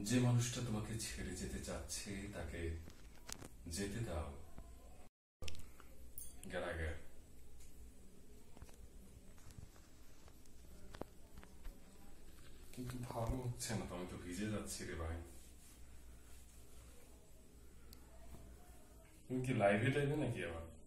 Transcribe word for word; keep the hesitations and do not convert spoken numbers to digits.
যে মানুষটা তোমাকে ছেড়ে যেতে চাচ্ছে তাকে যেতে দাও। গেরাগে কিন্তু ভালো হচ্ছে না তো, আমি তো ভিজে যাচ্ছি রে ভাই। তুমি কি লাইভে টাইভে নাকি আবার?